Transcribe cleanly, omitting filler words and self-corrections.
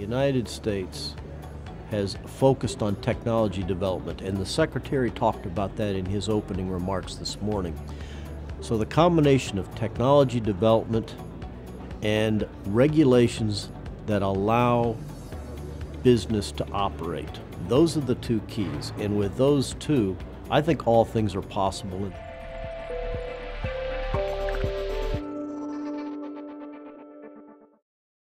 United States has focused on technology development, and the Secretary talked about that in his opening remarks this morning. So the combination of technology development and regulations that allow business to operate, those are the two keys. And with those two, I think all things are possible.